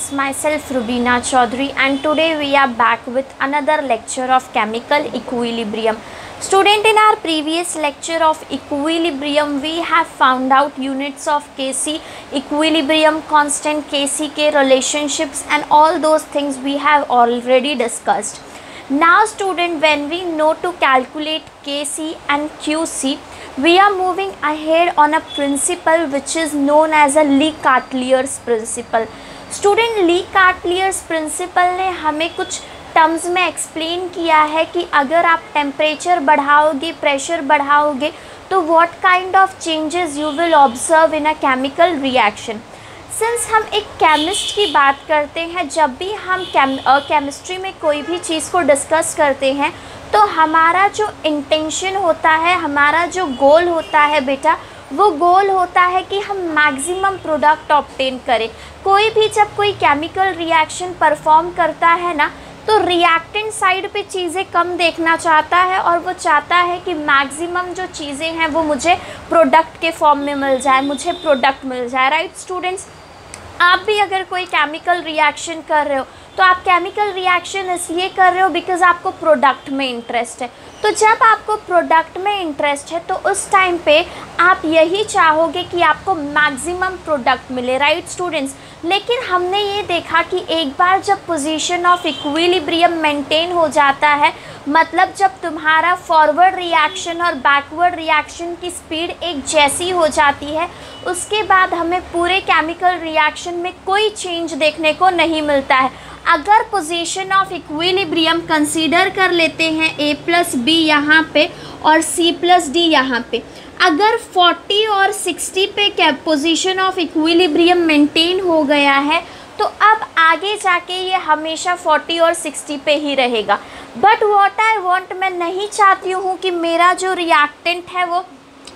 students, myself Rubina Chaudhary, and today we are back with another lecture of chemical equilibrium. Student, in our previous lecture of equilibrium we have found out units of Kc, equilibrium constant, Kck relationships and all those things we have already discussed. Now student, when we know to calculate Kc and Qc, we are moving ahead on a principle which is known as a Le-Chatelier's principle. Student, Le-Chatelier's principle ने हमें कुछ terms में explain किया है कि अगर आप temperature बढ़ाओगे, pressure बढ़ाओगे, तो what kind of changes you will observe in a chemical reaction. Since हम एक केमिस्ट की बात करते हैं, जब भी हम केमिस्ट्री में कोई भी चीज़ को डिस्कस करते हैं तो हमारा जो इंटेंशन होता है, हमारा जो गोल होता है बेटा, वो गोल होता है कि हम मैक्सिमम प्रोडक्ट ऑब्टेन करें. कोई भी जब कोई केमिकल रिएक्शन परफॉर्म करता है ना, तो रिएक्टेंट साइड पे चीज़ें कम देखना चाहता है और वो चाहता है कि मैक्सिमम जो चीज़ें हैं वो मुझे प्रोडक्ट के फॉर्म में मिल जाए, मुझे प्रोडक्ट मिल जाए. राइट स्टूडेंट्स, आप भी अगर कोई केमिकल रिएक्शन कर रहे हो तो आप केमिकल रिएक्शन इसलिए कर रहे हो बिकॉज आपको प्रोडक्ट में इंटरेस्ट है. तो जब आपको प्रोडक्ट में इंटरेस्ट है तो उस टाइम पे आप यही चाहोगे कि आपको मैक्सिमम प्रोडक्ट मिले. राइट स्टूडेंट्स, लेकिन हमने ये देखा कि एक बार जब पोजीशन ऑफ इक्विलिब्रियम मेंटेन हो जाता है, मतलब जब तुम्हारा फॉरवर्ड रिएक्शन और बैकवर्ड रिएक्शन की स्पीड एक जैसी हो जाती है, उसके बाद हमें पूरे केमिकल रिएक्शन में कोई चेंज देखने को नहीं मिलता है. अगर पोजीशन ऑफ इक्विलिब्रियम कंसीडर कर लेते हैं A+B यहाँ पे और C+D यहाँ पे, अगर 40 और 60 पे पोजीशन ऑफ इक्विलिब्रियम मेंटेन हो गया है तो अब आगे जाके ये हमेशा 40 और 60 पे ही रहेगा. बट व्हाट आई वांट, मैं नहीं चाहती हूँ कि मेरा जो रिएक्टेंट है वो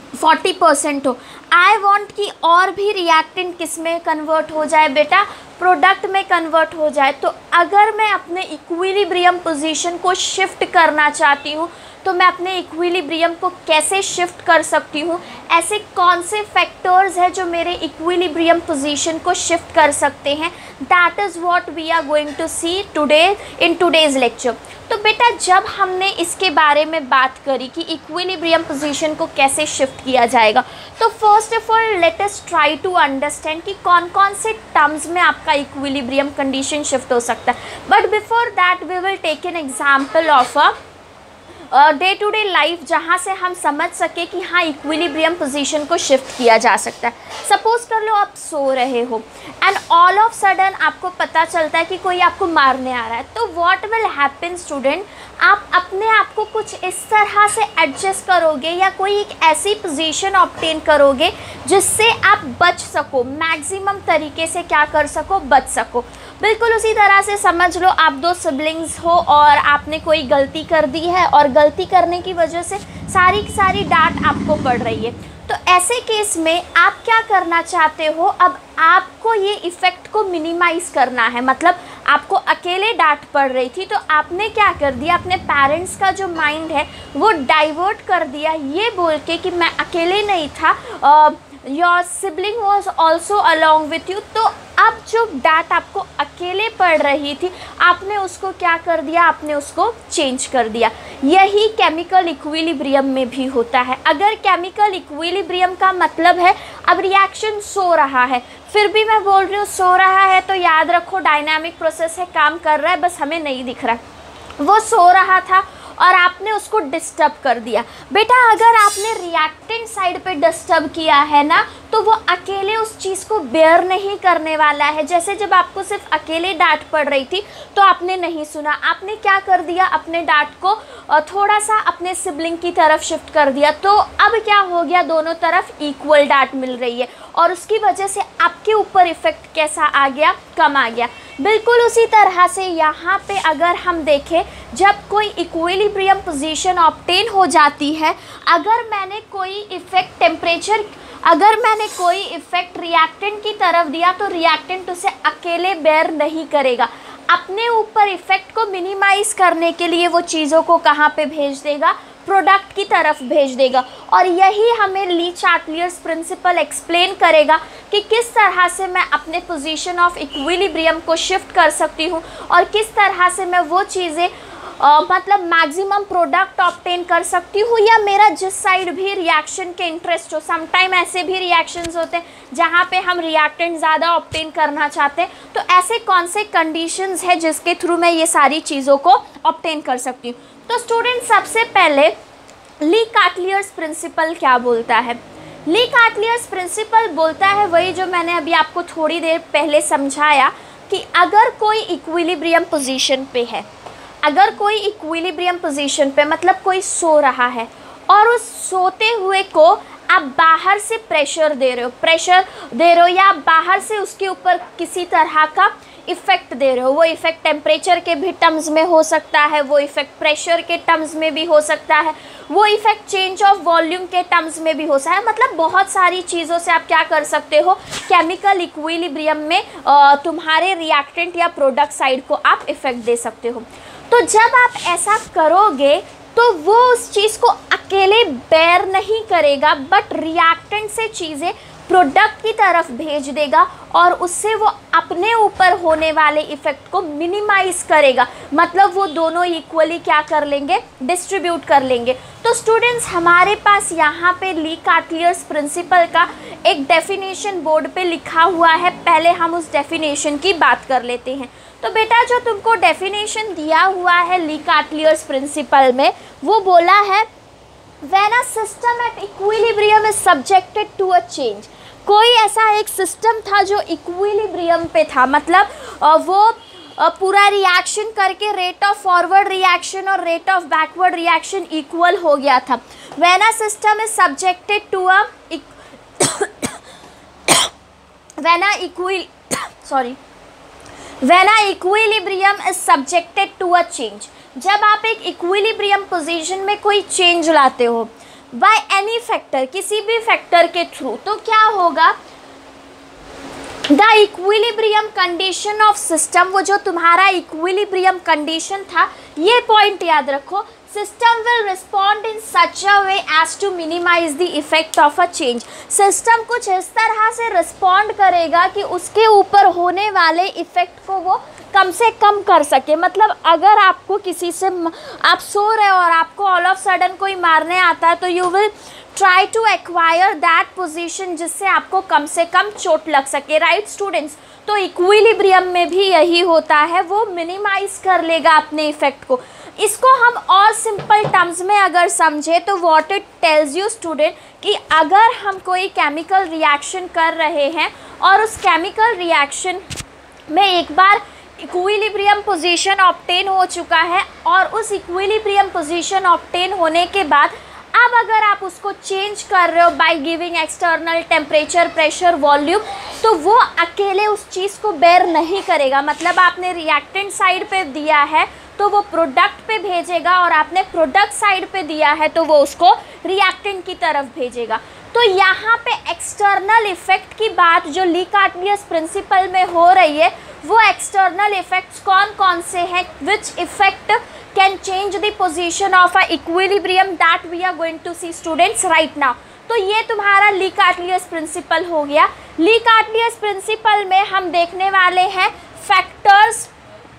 40% हो. आई वांट कि और भी रिएक्टेंट किस में कन्वर्ट हो जाए बेटा, प्रोडक्ट में कन्वर्ट हो जाए. तो अगर मैं अपने इक्विलिब्रियम पोजीशन को शिफ्ट करना चाहती हूँ तो मैं अपने इक्विलिब्रियम को कैसे शिफ्ट कर सकती हूँ, ऐसे कौन से फैक्टर्स हैं जो मेरे इक्विलिब्रियम पोजीशन को शिफ्ट कर सकते हैं, that is what we are going to see today in today's lecture. तो बेटा, जब हमने इसके बारे में बात करी कि इक्विलिब्रियम पोजीशन को कैसे शिफ्ट किया जाएगा, तो first of all let us try to understand कि कौन कौन से टर्म्स में आपका इक्विलिब्रियम कंडीशन शिफ्ट हो सकता है. But before that we will take an example of a day to day life, जहाँ से हम समझ सके कि हाँ इक्विलिब्रियम पोजीशन को शिफ्ट किया जा सकता है. सपोज कर लो आप सो रहे हो एंड ऑल ऑफ सडन आपको पता चलता है कि कोई आपको मारने आ रहा है. तो व्हाट विल हैपन स्टूडेंट, आप अपने आप को कुछ इस तरह से एडजस्ट करोगे या कोई एक ऐसी पोजीशन ऑब्टेन करोगे जिससे आप बच सको, मैक्सिमम तरीके से क्या कर सको, बच सको. बिल्कुल उसी तरह से समझ लो आप दो सिबलिंग्स हो और आपने कोई गलती कर दी है और गलती करने की वजह से सारी की सारी डांट आपको पड़ रही है. तो ऐसे केस में आप क्या करना चाहते हो, अब आपको ये इफ़ेक्ट को मिनिमाइज़ करना है. मतलब आपको अकेले डांट पड़ रही थी तो आपने क्या कर दिया, अपने पेरेंट्स का जो माइंड है वो डाइवर्ट कर दिया ये बोल के कि मैं अकेले नहीं था, your sibling was also along with you. तो अब जो डांट आपको अकेले पड़ रही थी आपने उसको क्या कर दिया, आपने उसको चेंज कर दिया. यही केमिकल इक्विलिब्रियम में भी होता है. अगर केमिकल इक्विलिब्रियम का मतलब है अब रिएक्शन सो रहा है, फिर भी मैं बोल रही हूँ सो रहा है, तो याद रखो डायनामिक प्रोसेस है, काम कर रहा है, बस हमें नहीं दिख रहा. वो सो रहा था और आपने उसको डिस्टर्ब कर दिया. बेटा, अगर आपने रिएक्टेंट साइड पे डिस्टर्ब किया है ना, तो वो अकेले उस चीज़ को बेयर नहीं करने वाला है. जैसे जब आपको सिर्फ अकेले डांट पड़ रही थी तो आपने नहीं सुना, आपने क्या कर दिया, अपने डांट को थोड़ा सा अपने सिबलिंग की तरफ शिफ्ट कर दिया. तो अब क्या हो गया, दोनों तरफ इक्वल डांट मिल रही है और उसकी वजह से आपके ऊपर इफ़ेक्ट कैसा आ गया, कम आ गया. बिल्कुल उसी तरह से यहाँ पे अगर हम देखें, जब कोई इक्विलिब्रियम पोजीशन ऑब्टेन हो जाती है, अगर मैंने कोई इफ़ेक्ट टेम्परेचर, अगर मैंने कोई इफ़ेक्ट रिएक्टेंट की तरफ दिया तो रिएक्टेंट उसे अकेले बेयर नहीं करेगा. अपने ऊपर इफ़ेक्ट को मिनिमाइज़ करने के लिए वो चीज़ों को कहाँ पे भेज देगा, प्रोडक्ट की तरफ भेज देगा। और यही हमें ली चार्टियर्स प्रिंसिपल एक्सप्लेन करेगा कि किस तरह से मैं अपने पोजीशन ऑफ इक्विलिब्रियम को शिफ्ट कर सकती हूँ और किस तरह से मैं वो चीज़ें मतलब मैक्सिमम प्रोडक्ट ऑब्टेन कर सकती हूँ, या मेरा जिस साइड भी रिएक्शन के इंटरेस्ट हो। समटाइम ऐसे भी रिएक्शंस होते हैं जहाँ पे हम रिएक्टेंट ज़्यादा ऑब्टेन करना चाहते हैं, तो ऐसे कौन से कंडीशंस है जिसके थ्रू मैं ये सारी चीज़ों को ऑब्टेन कर सकती हूँ। तो स्टूडेंट, सबसे पहले ली कार्टियर्स प्रिंसिपल क्या बोलता है? ली कार्टियर्स प्रिंसिपल बोलता है वही जो मैंने अभी आपको थोड़ी देर पहले समझाया कि अगर कोई इक्विलिब्रियम पोजीशन पे है, अगर कोई इक्विलिब्रियम पोजीशन पे मतलब कोई सो रहा है और उस सोते हुए को आप बाहर से प्रेशर दे रहे हो या बाहर से उसके ऊपर किसी तरह का इफ़ेक्ट दे रहे हो। वो इफ़ेक्ट टेम्परेचर के भी टर्म्स में हो सकता है, वो इफ़ेक्ट प्रेशर के टर्म्स में भी हो सकता है, वो इफ़ेक्ट चेंज ऑफ वॉल्यूम के टर्म्स में भी हो सकता है। मतलब बहुत सारी चीज़ों से आप क्या कर सकते हो, केमिकल इक्विलिब्रियम में तुम्हारे रिएक्टेंट या प्रोडक्ट साइड को आप इफ़ेक्ट दे सकते हो। तो जब आप ऐसा करोगे तो वो उस चीज़ को अकेले बेयर नहीं करेगा, बट रिएक्टेंट से चीज़ें प्रोडक्ट की तरफ भेज देगा और उससे वो अपने ऊपर होने वाले इफ़ेक्ट को मिनिमाइज़ करेगा। मतलब वो दोनों इक्वली क्या कर लेंगे, डिस्ट्रीब्यूट कर लेंगे। तो स्टूडेंट्स, हमारे पास यहाँ पे ली कार्टियर्स प्रिंसिपल का एक डेफिनेशन बोर्ड पे लिखा हुआ है। पहले हम उस डेफिनेशन की बात कर लेते हैं। तो बेटा, जो तुमको डेफिनेशन दिया हुआ है ली कार्टियर्स प्रिंसिपल में, वो बोला है when a system at equilibrium is subjected to a change. कोई ऐसा एक सिस्टम था जो इक्विलिब्रियम पे था, मतलब वो पूरा रिएक्शन करके रेट ऑफ फॉरवर्ड रिएक्शन और rate of backward reaction equal हो गया था। When a system is subjected to a when a equilibrium is subjected to a change, जब आप एक इक्विलिब्रियम पोजीशन में कोई चेंज लाते हो बाय एनी फैक्टर, किसी भी फैक्टर के थ्रू, तो क्या होगा, the equilibrium condition of system, वो जो तुम्हारा इक्विलिब्रियम कंडीशन था, ये पॉइंट याद रखो, system will respond in such a way as to minimise the effect of a change. System कुछ इस तरह से रिस्पॉन्ड करेगा कि उसके ऊपर होने वाले इफेक्ट को वो कम से कम कर सके। मतलब अगर आपको किसी से, आप सो रहे हो और आपको ऑल ऑफ सडन कोई मारने आता है, तो you will try to acquire that position जिससे आपको कम से कम चोट लग सके, राइट स्टूडेंट्स। तो इक्विलिब्रियम में भी यही होता है, वो मिनिमाइज कर लेगा अपने इफेक्ट को। इसको हम और सिंपल टर्म्स में अगर समझे तो what it tells you student, कि अगर हम कोई केमिकल रिएक्शन कर रहे हैं और उस केमिकल रिएक्शन में एक बार इक्विलिब्रियम पोजीशन ऑब्टेन हो चुका है और उस इक्विलिब्रियम पोजीशन ऑब्टेन होने के बाद अब अगर आप उसको चेंज कर रहे हो by giving external temperature, pressure, volume, तो वो अकेले उस चीज़ को बेयर नहीं करेगा। मतलब आपने रिएक्टेंट साइड पे दिया है तो वो प्रोडक्ट पे भेजेगा, और आपने प्रोडक्ट साइड पे दिया है तो वो उसको रिएक्टेंट की तरफ भेजेगा। तो यहाँ पे एक्सटर्नल इफेक्ट की बात जो ली कार्टियर्स प्रिंसिपल में हो रही है, वो एक्सटर्नल इफेक्ट्स कौन कौन से हैं, which effect can change the position of a equilibrium, that we are going to see students right now. तो ये तुम्हारा ली कार्टियर्स प्रिंसिपल हो गया। ली कार्टियर्स प्रिंसिपल में हम देखने वाले हैं फैक्टर्स।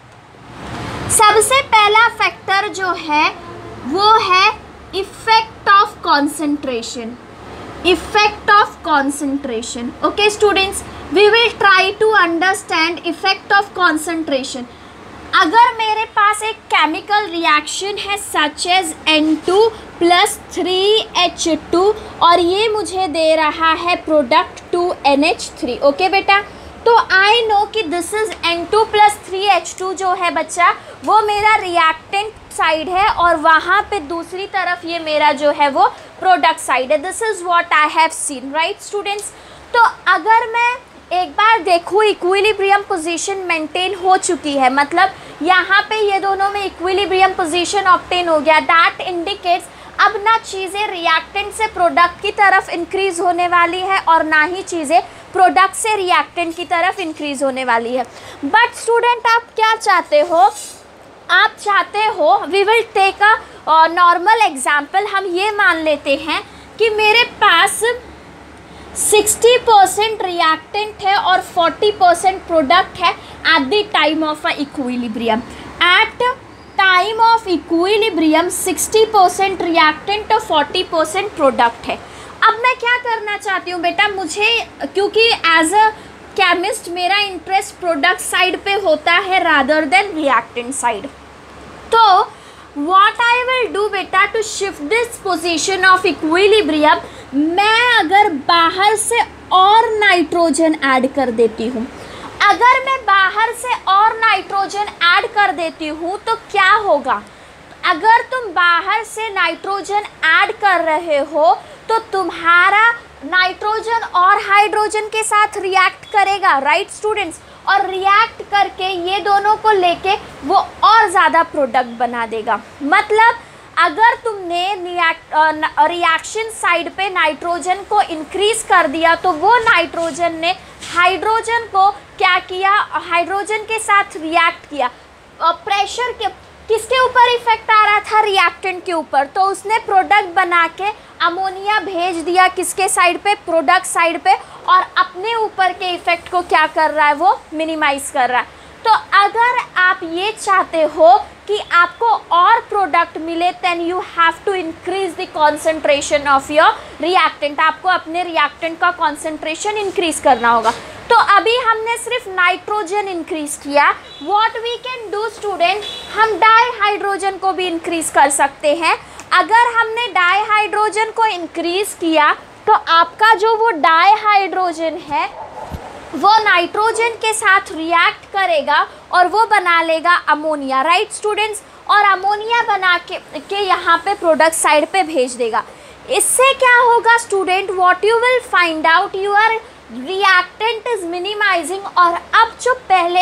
सबसे पहला फैक्टर जो है वो है effect of concentration. Effect of concentration, okay students, we will try to understand effect of concentration. अगर मेरे पास एक केमिकल रिएक्शन है सच एज N2 + 3H2 और ये मुझे दे रहा है प्रोडक्ट 2NH3, ओके बेटा। तो आई नो कि दिस इज N2 + 3H2 जो है बच्चा, वो मेरा रिएक्टेंट साइड है और वहाँ पे दूसरी तरफ ये मेरा जो है वो प्रोडक्ट साइड है। This is what I have seen, right students. तो अगर मैं एक बार देखूँ इक्विलिब्रियम पोजीशन मेंटेन हो चुकी है, मतलब यहाँ पे ये दोनों में इक्विलिब्रियम पोजीशन ऑब्टेन हो गया, दैट इंडिकेट्स अब ना चीज़ें रिएक्टेंट से प्रोडक्ट की तरफ इंक्रीज़ होने वाली है और ना ही चीज़ें प्रोडक्ट से रिएक्टेंट की तरफ इंक्रीज़ होने वाली है। बट स्टूडेंट, आप क्या चाहते हो, आप चाहते हो we will take a normal example हम ये मान लेते हैं कि मेरे पास 60% रिएक्टेंट है और 40% प्रोडक्ट है at the time of a equilibrium. At time of equilibrium 60% reactant और 40% प्रोडक्ट है। अब मैं क्या करना चाहती हूँ बेटा, मुझे क्योंकि एज अ केमिस्ट मेरा इंटरेस्ट प्रोडक्ट साइड पे होता है रादर देन रिएक्टेंट साइड, तो what I will do बेटा to shift this position of equilibrium, मैं अगर बाहर से और नाइट्रोजन ऐड कर देती हूँ, अगर मैं बाहर से और नाइट्रोजन ऐड कर देती हूँ तो क्या होगा, अगर तुम बाहर से नाइट्रोजन ऐड कर रहे हो तो तुम्हारा नाइट्रोजन और हाइड्रोजन के साथ रिएक्ट करेगा, राइट स्टूडेंट्स, और रिएक्ट करके ये दोनों को लेके वो और ज़्यादा प्रोडक्ट बना देगा। मतलब अगर तुमने रिएक्शन साइड पे नाइट्रोजन को इंक्रीज कर दिया तो वो नाइट्रोजन ने हाइड्रोजन को क्या किया, हाइड्रोजन के साथ रिएक्ट किया, प्रेशर के किसके ऊपर इफेक्ट आ रहा था, रिएक्टेंट के ऊपर, तो उसने प्रोडक्ट बना के अमोनिया भेज दिया किसके साइड पे, प्रोडक्ट साइड पे, और अपने ऊपर के इफेक्ट को क्या कर रहा है, वो मिनिमाइज कर रहा है। तो अगर आप ये चाहते हो कि आपको और प्रोडक्ट मिले then you have to increase the concentration of your reactant, आपको अपने रिएक्टेंट का कॉन्सेंट्रेशन इंक्रीज करना होगा। तो अभी हमने सिर्फ नाइट्रोजन इंक्रीज किया, what we can do student, हम डाईहाइड्रोजन को भी इंक्रीज कर सकते हैं। अगर हमने डाईहाइड्रोजन को इंक्रीज किया तो आपका जो वो डाईहाइड्रोजन है वो नाइट्रोजन के साथ रिएक्ट करेगा और वो बना लेगा अमोनिया, राइट स्टूडेंट्स, और अमोनिया बना के यहाँ पे प्रोडक्ट साइड पे भेज देगा। इससे क्या होगा student, what you will find out, your reactant is minimizing, और अब जो पहले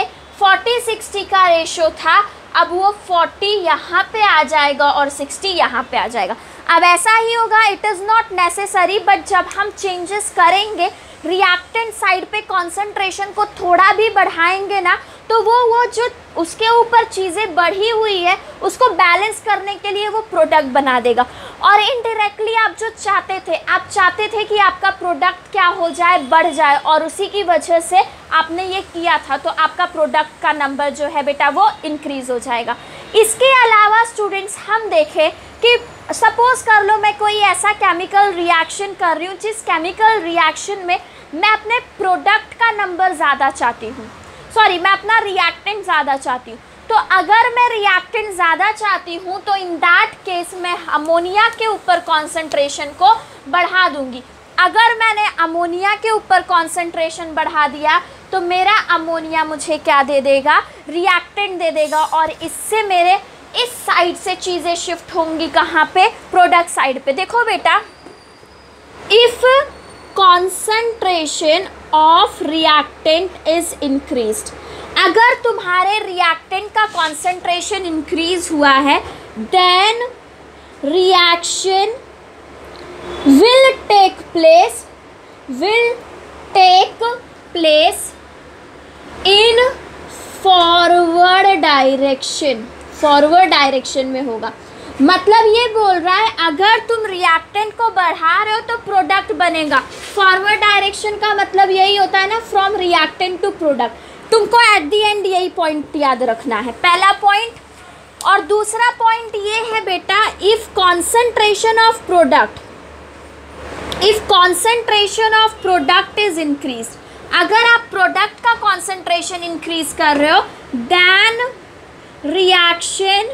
40-60 का रेशो था अब वो 40 यहाँ पे आ जाएगा और 60 यहाँ पे आ जाएगा। अब ऐसा ही होगा, it is not necessary, but जब हम चेंजेस करेंगे रिएक्टेंट साइड पे कॉन्सेंट्रेशन को थोड़ा भी बढ़ाएंगे ना, तो वो जो उसके ऊपर चीज़ें बढ़ी हुई है उसको बैलेंस करने के लिए वो प्रोडक्ट बना देगा। और इनडायरेक्टली आप जो चाहते थे, आप चाहते थे कि आपका प्रोडक्ट क्या हो जाए, बढ़ जाए, और उसी की वजह से आपने ये किया था, तो आपका प्रोडक्ट का नंबर जो है बेटा वो इंक्रीज़ हो जाएगा। इसके अलावा स्टूडेंट्स हम देखें कि सपोज़ कर लो मैं कोई ऐसा केमिकल रिएक्शन कर रही हूँ जिस केमिकल रिएक्शन में मैं अपने प्रोडक्ट का नंबर ज़्यादा चाहती हूँ, सॉरी मैं अपना रिएक्टेंट ज़्यादा चाहती हूँ। तो अगर मैं रिएक्टेंट ज़्यादा चाहती हूँ तो इन दैट केस मैं अमोनिया के ऊपर कॉन्सेंट्रेशन को बढ़ा दूँगी। अगर मैंने अमोनिया के ऊपर कॉन्सेंट्रेशन बढ़ा दिया तो मेरा अमोनिया मुझे क्या दे देगा, रिएक्टेंट दे देगा, और इससे मेरे इस साइड से चीज़ें शिफ्ट होंगी कहाँ पे, प्रोडक्ट साइड पे। देखो बेटा, if concentration of reactant is increased, अगर तुम्हारे रिएक्टेंट का कॉन्सेंट्रेशन इंक्रीज हुआ है then reaction will take place in forward direction में होगा। मतलब ये बोल रहा है अगर तुम रिएक्टेंट को बढ़ा रहे हो तो प्रोडक्ट बनेगा। फॉरवर्ड डायरेक्शन का मतलब यही होता है ना, फ्रॉम रिएक्टेंट टू प्रोडक्ट। तुमको एट द एंड यही पॉइंट याद रखना है, पहला पॉइंट। और दूसरा पॉइंट ये है बेटा, if concentration of product is increase, अगर आप प्रोडक्ट का कॉन्सेंट्रेशन इंक्रीज कर रहे हो then reaction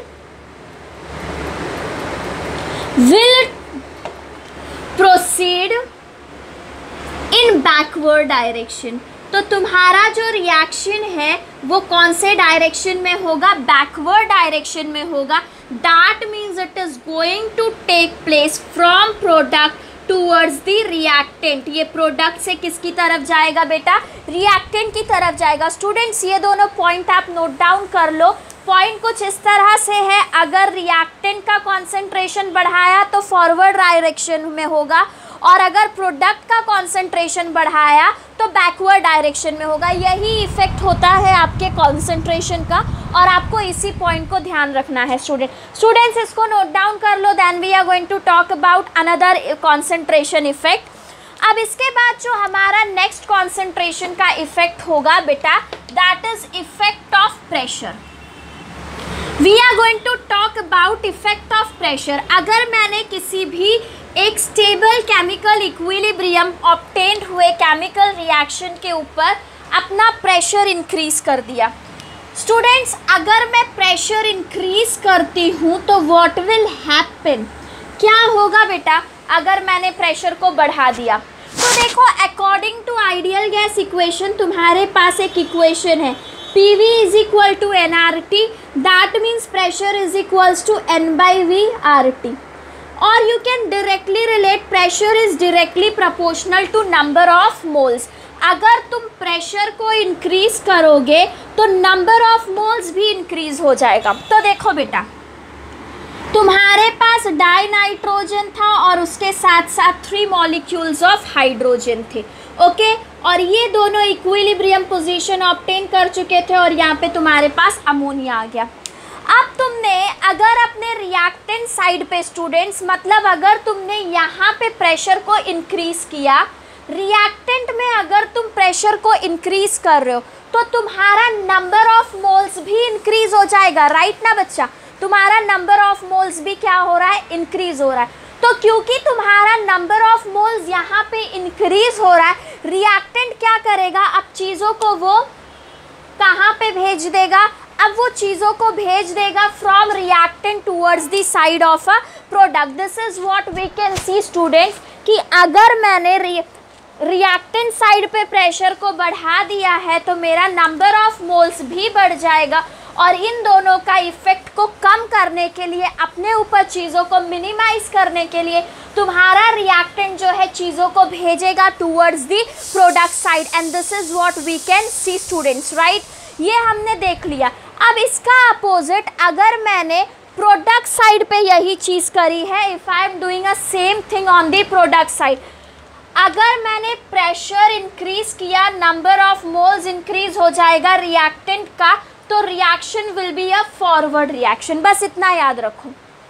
will proceed in backward direction. तो तुम्हारा जो रिएक्शन है वो कौन से डायरेक्शन में होगा, बैकवर्ड डायरेक्शन में होगा। That means it is going to take place from product towards the reactant. ये प्रोडक्ट से किसकी तरफ जाएगा बेटा, रिएक्टेंट की तरफ जाएगा। स्टूडेंट्स ये दोनों पॉइंट आप नोट डाउन कर लो। पॉइंट कुछ इस तरह से है, अगर रिएक्टेंट का कॉन्सेंट्रेशन बढ़ाया तो फॉरवर्ड डायरेक्शन में होगा, और अगर प्रोडक्ट का कॉन्सेंट्रेशन बढ़ाया तो बैकवर्ड डायरेक्शन में होगा। यही इफेक्ट होता है आपके कॉन्सेंट्रेशन का और आपको इसी पॉइंट को ध्यान रखना है स्टूडेंट्स इसको नोट डाउन कर लो। Then we are going to talk about another concentration effect. अब इसके बाद जो हमारा नेक्स्ट कॉन्सेंट्रेशन का इफेक्ट होगा बेटा, that is effect of pressure. We are going to talk about effect of pressure. अगर मैंने किसी भी एक स्टेबल केमिकल इक्विलिब्रियम ऑब्टेन्ड हुए केमिकल रिएक्शन के ऊपर अपना प्रेशर इंक्रीज कर दिया, स्टूडेंट्स अगर मैं प्रेशर इंक्रीज करती हूँ तो व्हाट विल हैपन, क्या होगा बेटा अगर मैंने प्रेशर को बढ़ा दिया? तो देखो according to ideal gas equation तुम्हारे पास एक इक्वेशन है PV is equal to nRT, that means pressure is equals to N by V RT. Or you can directly relate pressure is directly proportional to number of moles. अगर तुम pressure को increase करोगे तो number of moles भी increase हो जाएगा। तो देखो बेटा तुम्हारे पास डाई नाइट्रोजन था और उसके साथ साथ 3 मॉलिक्यूल्स ऑफ हाइड्रोजन थे, ओके और ये दोनों इक्विलिब्रियम पोजीशन ऑब्टेन कर चुके थे और यहाँ पे तुम्हारे पास अमोनिया आ गया। अब तुमने अगर अपने रिएक्टेंट साइड पे स्टूडेंट्स, मतलब अगर तुमने यहाँ पे प्रेशर को इंक्रीज किया, रिएक्टेंट में अगर तुम प्रेशर को इंक्रीज कर रहे हो तो तुम्हारा नंबर ऑफ मोल्स भी इंक्रीज हो जाएगा, राइट ना बच्चा? तुम्हारा नंबर ऑफ मोल्स भी क्या हो रहा है, इंक्रीज हो रहा है। तो क्योंकि तुम्हारा नंबर ऑफ मोल्स यहाँ पे इंक्रीज हो रहा है, रिएक्टेंट क्या करेगा, अब चीज़ों को वो कहाँ पे भेज देगा, अब वो चीज़ों को भेज देगा from reactant towards the side of a product. This is what we can see students कि अगर मैंने रिएक्टेंट साइड पे प्रेशर को बढ़ा दिया है तो मेरा नंबर ऑफ मोल्स भी बढ़ जाएगा और इन दोनों का इफेक्ट को कम करने के लिए, अपने ऊपर चीज़ों को मिनिमाइज करने के लिए तुम्हारा रिएक्टेंट जो है चीज़ों को भेजेगा towards the product side and this is what we can see students, right? ये हमने देख लिया। अब इसका अपोजिट अगर मैंने प्रोडक्ट साइड पे यही चीज़ करी है, if I am doing a same thing on the product side, अगर मैंने प्रेशर इंक्रीज किया, नंबर ऑफ मोल्स इंक्रीज हो जाएगा रिएक्टेंट का, तो reaction will be a forward reaction, बस इतना याद रखो।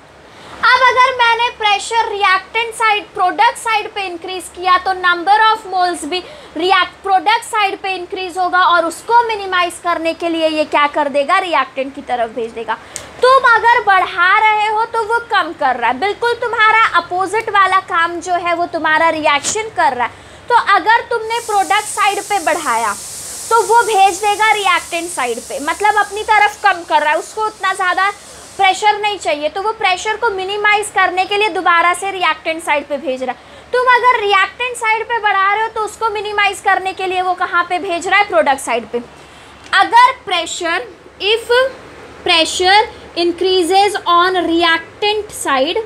अब अगर मैंने pressure reactant side product side पे इंक्रीज किया तो नंबर ऑफ मोल्स भी प्रोडक्ट साइड पे इंक्रीज होगा और उसको मिनिमाइज करने के लिए ये क्या कर देगा, रिएक्टेंट की तरफ भेज देगा। तुम अगर बढ़ा रहे हो तो वो कम कर रहा है, बिल्कुल तुम्हारा अपोजिट वाला काम जो है वो तुम्हारा रिएक्शन कर रहा है। तो अगर तुमने प्रोडक्ट साइड पे बढ़ाया तो वो भेज देगा रिएक्टेंट साइड पे, मतलब अपनी तरफ कम कर रहा है, उसको उतना ज़्यादा प्रेशर नहीं चाहिए, तो वो प्रेशर को मिनिमाइज करने के लिए दोबारा से रिएक्टेंट साइड पे भेज रहा है। तुम अगर रिएक्टेंट साइड पे बढ़ा रहे हो तो उसको मिनिमाइज करने के लिए वो कहाँ पे भेज रहा है, प्रोडक्ट साइड पे। अगर pressure, if pressure increases on reactant side,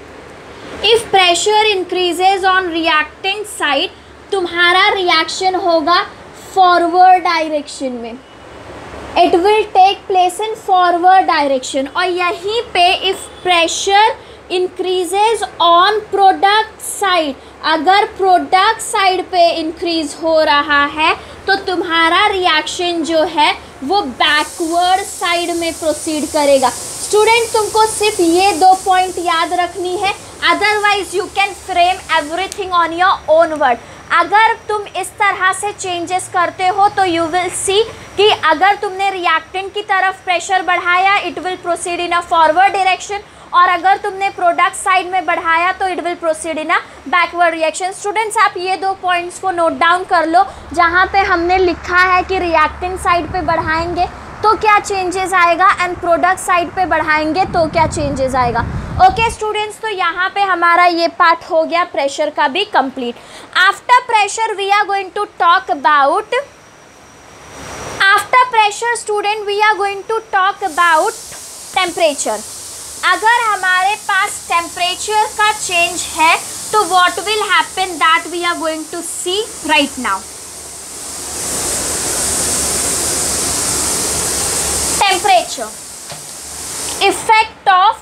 if pressure increases on reactant side, तुम्हारा रिएक्शन होगा फॉरवर्ड डायरेक्शन में, it will take place in forward direction. और यहीं पे if pressure increases on product side, अगर product side पे increase हो रहा है तो तुम्हारा रिएक्शन जो है वो बैकवर्ड साइड में प्रोसीड करेगा। स्टूडेंट तुमको सिर्फ ये 2 पॉइंट याद रखनी है, otherwise you can frame everything on your own word. अगर तुम इस तरह से चेंजेस करते हो तो यू विल सी कि अगर तुमने रिएक्टेंट की तरफ प्रेशर बढ़ाया it will proceed in a forward direction, और अगर तुमने प्रोडक्ट साइड में बढ़ाया तो it will proceed in a backward reaction. Students आप ये 2 पॉइंट्स को नोट डाउन कर लो, जहाँ पे हमने लिखा है कि रिएक्टेंट साइड पे बढ़ाएंगे तो क्या चेंजेस आएगा एंड प्रोडक्ट साइड पे बढ़ाएंगे तो क्या चेंजेस आएगा। ओके स्टूडेंट्स, तो यहाँ पे हमारा ये पार्ट हो गया प्रेशर का भी complete. After pressure we are going to talk about, after pressure student we are going to talk about temperature. अगर हमारे पास टेम्परेचर का चेंज है तो what will happen, that we are going to see right now. Temperature, effect of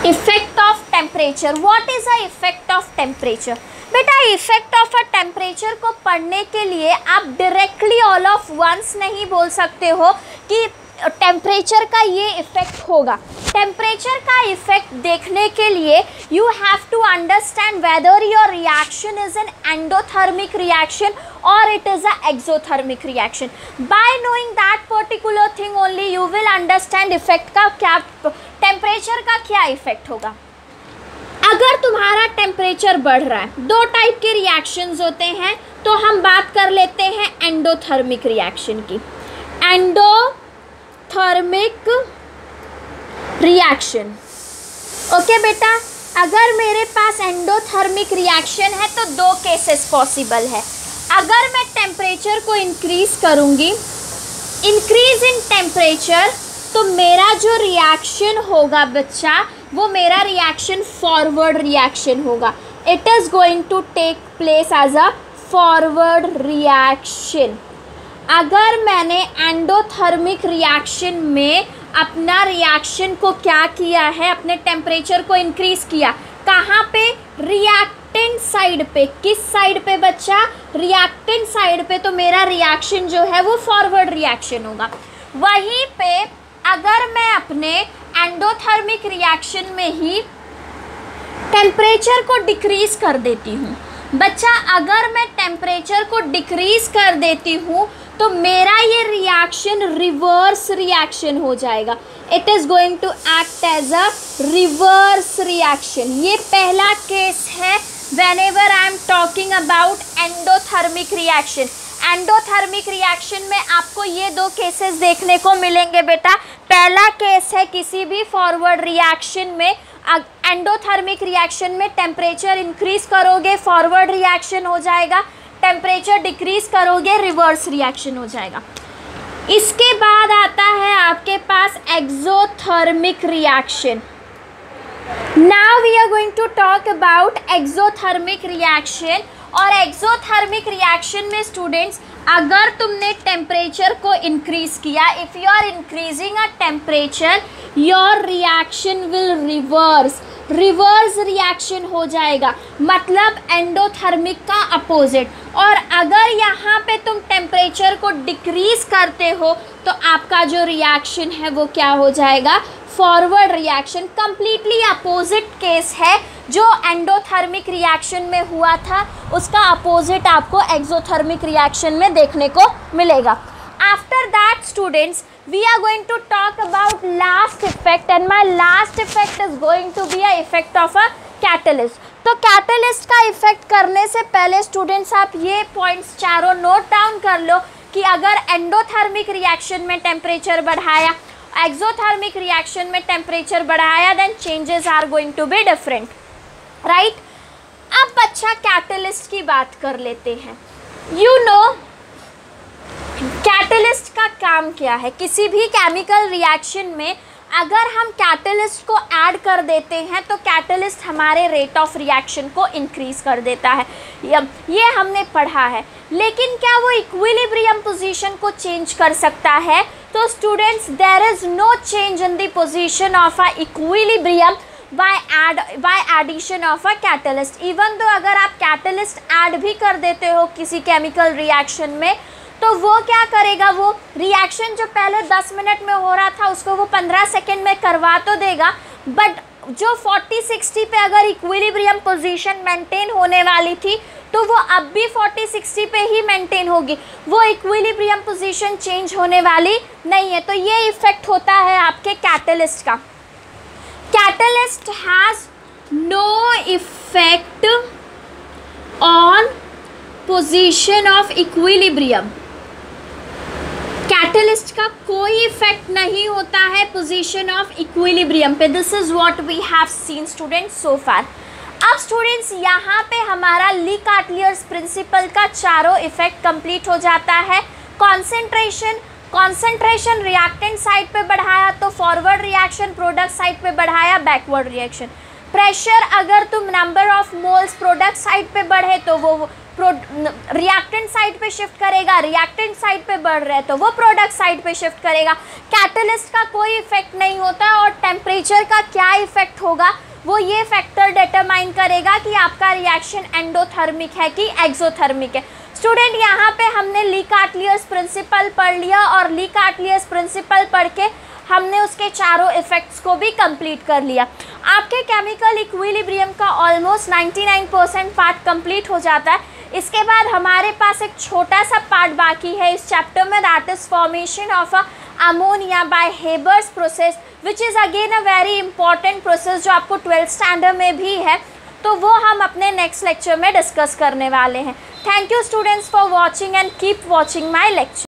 effect of temperature. What is a effect of temperature? बेटा effect of a temperature को पढ़ने के लिए आप डायरेक्टली ऑल ऑफ वंस नहीं बोल सकते हो कि टेम्परेचर का ये इफेक्ट होगा. टेम्परेचर का इफेक्ट देखने के लिए you have to understand whether your reaction is an endothermic reaction और it is a exothermic reaction. By knowing that particular thing only you will understand effect का क्या, टेम्परेचर का क्या इफेक्ट होगा. अगर तुम्हारा टेम्परेचर बढ़ रहा है, दो टाइप के रिएक्शंस होते हैं, तो हम बात कर लेते हैं एंडोथर्मिक रिएक्शन की. Endothermic reaction. ओके बेटा, अगर मेरे पास एंडोथर्मिक रिएक्शन है तो दो केसेस पॉसिबल है. अगर मैं टेम्परेचर को इंक्रीज करूँगी, इंक्रीज इन टेम्परेचर, तो मेरा जो रिएक्शन होगा बच्चा, वो मेरा रिएक्शन फॉरवर्ड रिएक्शन होगा. It is going to take place as a forward reaction. अगर मैंने एंडोथर्मिक रिएक्शन में अपना रिएक्शन को क्या किया है, अपने टेम्परेचर को इंक्रीज किया, कहाँ पे? रिएक्टेंट साइड पे. किस साइड पे बच्चा? रिएक्टेंट साइड पे. तो मेरा रिएक्शन जो है वो फॉरवर्ड रिएक्शन होगा. वहीं पे अगर मैं अपने एंडोथर्मिक रिएक्शन में ही टेम्परेचर को डिक्रीज कर देती हूँ बच्चा, अगर मैं टेम्परेचर को डिक्रीज कर देती हूँ तो मेरा ये रिएक्शन रिवर्स रिएक्शन हो जाएगा. It is going to act as a reverse reaction. ये पहला केस है whenever I am talking about endothermic reaction. एंडोथर्मिक रिएक्शन में आपको ये दो केसेस देखने को मिलेंगे बेटा. पहला केस है किसी भी फॉरवर्ड रिएक्शन में, एंडोथर्मिक रिएक्शन में टेम्परेचर इंक्रीज करोगे फॉरवर्ड रिएक्शन हो जाएगा, टेम्परेचर डिक्रीज करोगे रिवर्स रिएक्शन हो जाएगा. इसके बाद आता है आपके पास exothermic reaction. Now we are going to talk about exothermic reaction. और एक्सोथर्मिक रिएक्शन में स्टूडेंट्स, अगर तुमने टेम्परेचर को इंक्रीज किया, if you are increasing a temperature, your reaction will reverse reaction हो जाएगा, मतलब एंडोथर्मिक का अपोजिट. और अगर यहाँ पे तुम टेम्परेचर को डिक्रीज करते हो तो आपका जो रिएक्शन है वो क्या हो जाएगा? Forward reaction. Completely opposite case है जो एंडोथर्मिक रिएक्शन में हुआ था, उसका अपोजिट आपको एक्सोथर्मिक रिएक्शन में देखने को मिलेगा. After that students, we are going to talk about last effect, and my last effect is going to be a effect of a catalyst. तो कैटलिस्ट का इफेक्ट करने से पहले स्टूडेंट्स आप ये पॉइंट्स चारों नोट डाउन कर लो कि अगर एंडोथर्मिक रिएक्शन में टेम्परेचर बढ़ाया, एक्सोथर्मिक रिएक्शन में टेम्परेचर बढ़ाया, then changes are going to be different, right. अब बच्चा कैटलिस्ट की बात कर लेते हैं. यू नो कैटलिस्ट का काम क्या है? किसी भी केमिकल रिएक्शन में अगर हम कैटलिस्ट को ऐड कर देते हैं तो कैटलिस्ट हमारे रेट ऑफ रिएक्शन को इंक्रीज कर देता है, ये हमने पढ़ा है. लेकिन क्या वो इक्विलिब्रियम पोजीशन को चेंज कर सकता है? तो students, there is no change in the position of a equilibrium by addition of a catalyst. Even though अगर आप कैटलिस्ट ऐड भी कर देते हो किसी केमिकल रिएक्शन में, तो वो क्या करेगा? वो रिएक्शन जो पहले 10 मिनट में हो रहा था उसको वो 15 सेकेंड में करवा तो देगा, बट जो 40-60 पे अगर इक्विलिब्रियम पोजीशन मेंटेन होने वाली थी तो वो अब भी 40-60 पे ही मेंटेन होगी, वो इक्विलिब्रियम पोजीशन चेंज होने वाली नहीं है. तो ये इफेक्ट होता है आपके कैटलिस्ट का. Catalyst has no effect on position of equilibrium. Catalyst का कोई इफेक्ट नहीं होता है पोजीशन ऑफ इक्विलिब्रियम पे. This is what we have seen students so far. अब स्टूडेंट्स यहाँ पे हमारा ली कार्टेलियर्स प्रिंसिपल का चारों इफेक्ट कंप्लीट हो जाता है. कॉन्सेंट्रेशन रिएक्टेंट साइड पे बढ़ाया तो फॉरवर्ड रिएक्शन, प्रोडक्ट साइड पे बढ़ाया बैकवर्ड रिएक्शन. प्रेशर, अगर तुम number of moles product side पे बढ़े तो वो रिएक्टेंट साइड पे शिफ्ट करेगा, रिएक्टेंट साइड पे बढ़ रहे हैं तो वो प्रोडक्ट साइड पे शिफ्ट करेगा। कैटलिस्ट का कोई इफेक्ट नहीं होता और टेम्परेचर का क्या इफेक्ट होगा वो ये फैक्टर डिटरमाइन करेगा कि आपका रिएक्शन एंडोथर्मिक है कि एक्सोथर्मिक है। स्टूडेंट यहाँ पे हमने ली कार्टिलियस प्रिंसिपल पढ़ लिया और ली कार्टिलियस प्रिंसिपल पढ़ के हमने उसके चारों इफेक्ट्स को भी कंप्लीट कर लिया। आपके केमिकल इक्विलिब्रियम का ऑलमोस्ट 99% पार्ट कंप्लीट हो जाता है। इसके बाद हमारे पास एक छोटा सा पार्ट बाकी है इस चैप्टर में, that is formation of ammonia by Haber's process, which is again a very important process जो आपको 12th स्टैंडर्ड में भी है, तो वो हम अपने नेक्स्ट लेक्चर में डिस्कस करने वाले हैं। Thank you students for watching and keep watching my lecture.